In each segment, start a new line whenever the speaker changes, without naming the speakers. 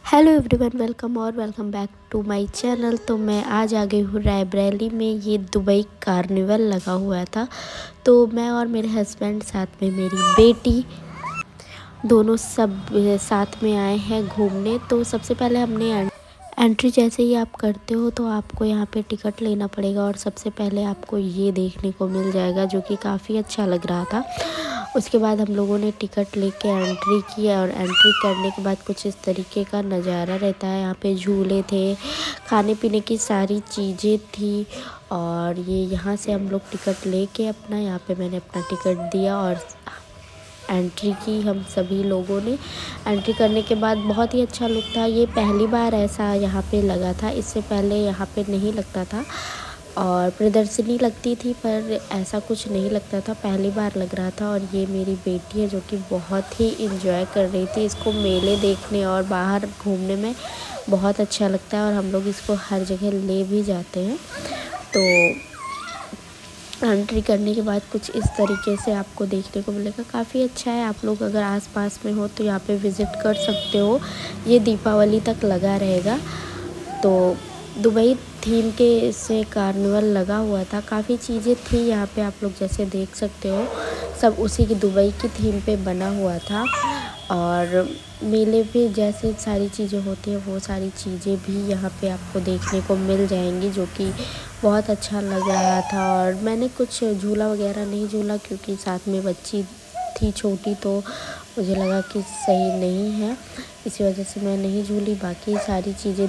Hello everyone, welcome back to my channel. तो मैं आज आ गई हूँ रायबरेली में। ये दुबई कार्निवल लगा हुआ था, तो मैं और मेरे हस्बैंड साथ में मेरी बेटी दोनों सब साथ में आए हैं घूमने। तो सबसे पहले हमने एंट्री जैसे ही आप करते हो तो आपको यहाँ पे टिकट लेना पड़ेगा, और सबसे पहले आपको ये देखने को मिल जाएगा जो कि काफ़ी अच्छा लग रहा था। उसके बाद हम लोगों ने टिकट लेके एंट्री की, और एंट्री करने के बाद कुछ इस तरीके का नज़ारा रहता है। यहाँ पे झूले थे, खाने पीने की सारी चीज़ें थी, और ये यहाँ से हम लोग टिकट लेके अपना यहाँ पे मैंने अपना टिकट दिया और एंट्री की हम सभी लोगों ने। एंट्री करने के बाद बहुत ही अच्छा लुक था। ये पहली बार ऐसा यहाँ पे लगा था, इससे पहले यहाँ पे नहीं लगता था, और प्रदर्शनी लगती थी पर ऐसा कुछ नहीं लगता था, पहली बार लग रहा था। और ये मेरी बेटी है जो कि बहुत ही इंजॉय कर रही थी। इसको मेले देखने और बाहर घूमने में बहुत अच्छा लगता है, और हम लोग इसको हर जगह ले भी जाते हैं। तो एंट्री करने के बाद कुछ इस तरीके से आपको देखने को मिलेगा, काफ़ी अच्छा है। आप लोग अगर आसपास में हो तो यहाँ पे विज़िट कर सकते हो। ये दीपावली तक लगा रहेगा। तो दुबई थीम के से कार्निवल लगा हुआ था, काफ़ी चीज़ें थी यहाँ पे, आप लोग जैसे देख सकते हो सब उसी की दुबई की थीम पे बना हुआ था। और मेले पे जैसे सारी चीज़ें होती हैं वो सारी चीज़ें भी यहाँ पे आपको देखने को मिल जाएंगी, जो कि बहुत अच्छा लग रहा था। और मैंने कुछ झूला वगैरह नहीं झूला क्योंकि साथ में बच्ची थी छोटी, तो मुझे लगा कि सही नहीं है, इसी वजह से मैं नहीं झूली। बाकी सारी चीज़ें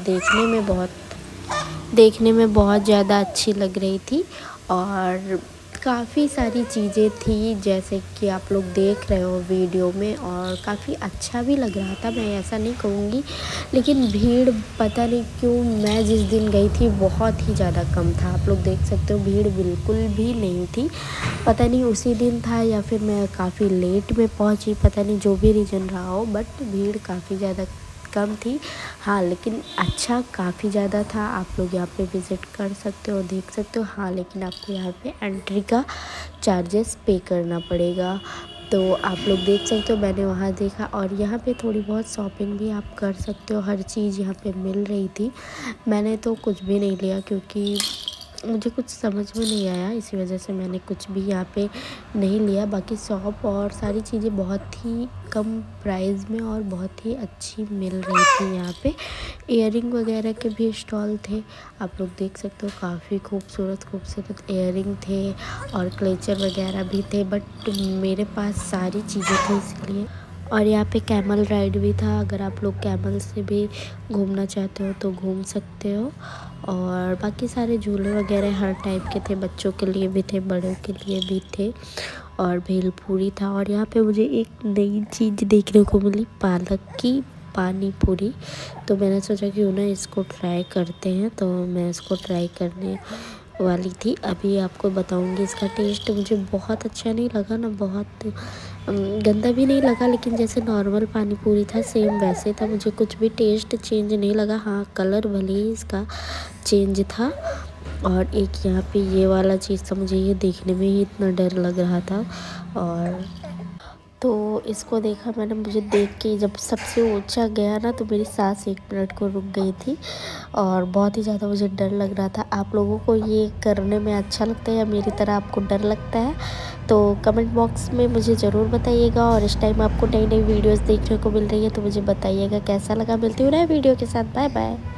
देखने में बहुत ज़्यादा अच्छी लग रही थी, और काफ़ी सारी चीज़ें थी जैसे कि आप लोग देख रहे हो वीडियो में, और काफ़ी अच्छा भी लग रहा था, मैं ऐसा नहीं कहूँगी। लेकिन भीड़ पता नहीं क्यों मैं जिस दिन गई थी बहुत ही ज़्यादा कम था। आप लोग देख सकते हो भीड़ बिल्कुल भी नहीं थी, पता नहीं उसी दिन था या फिर मैं काफ़ी लेट में पहुँची, पता नहीं जो भी रीज़न रहा हो, बट भीड़ काफ़ी ज़्यादा कम थी। हाँ, लेकिन अच्छा काफ़ी ज़्यादा था। आप लोग यहाँ पे विज़िट कर सकते हो, देख सकते हो। हाँ, लेकिन आपको यहाँ पे एंट्री का चार्जेस पे करना पड़ेगा। तो आप लोग देख सकते हो, मैंने वहाँ देखा। और यहाँ पे थोड़ी बहुत शॉपिंग भी आप कर सकते हो, हर चीज़ यहाँ पे मिल रही थी। मैंने तो कुछ भी नहीं लिया क्योंकि मुझे कुछ समझ में नहीं आया, इसी वजह से मैंने कुछ भी यहाँ पे नहीं लिया। बाकी शॉप और सारी चीज़ें बहुत ही कम प्राइस में और बहुत ही अच्छी मिल रही थी। यहाँ पे इयररिंग वगैरह के भी स्टॉल थे, आप लोग देख सकते हो। काफ़ी खूबसूरत इयररिंग थे और क्लेचर वगैरह भी थे, बट मेरे पास सारी चीज़ें थी इसलिए। और यहाँ पे कैमल राइड भी था, अगर आप लोग कैमल से भी घूमना चाहते हो तो घूम सकते हो। और बाकी सारे झूले वगैरह हर टाइप के थे, बच्चों के लिए भी थे, बड़ों के लिए भी थे, और भेलपूरी था। और यहाँ पे मुझे एक नई चीज़ देखने को मिली, पालक की पानी पूरी। तो मैंने सोचा कि ना इसको ट्राई करते हैं, तो मैं इसको ट्राई करने वाली थी। अभी आपको बताऊंगी इसका टेस्ट। मुझे बहुत अच्छा नहीं लगा ना, बहुत गंदा भी नहीं लगा, लेकिन जैसे नॉर्मल पानी पूरी था सेम वैसे था, मुझे कुछ भी टेस्ट चेंज नहीं लगा। हाँ, कलर भले ही इसका चेंज था। और एक यहाँ पे ये वाला चीज़ था, मुझे ये देखने में ही इतना डर लग रहा था। और तो इसको देखा मैंने, मुझे देख के जब सबसे ऊंचा गया ना तो मेरी सांस 1 मिनट को रुक गई थी, और बहुत ही ज़्यादा मुझे डर लग रहा था। आप लोगों को ये करने में अच्छा लगता है या मेरी तरह आपको डर लगता है, तो कमेंट बॉक्स में मुझे ज़रूर बताइएगा। और इस टाइम आपको नई वीडियोज़ देखने को मिल रही है तो मुझे बताइएगा कैसा लगा। मिलती हूँ नए वीडियो के साथ, बाय बाय।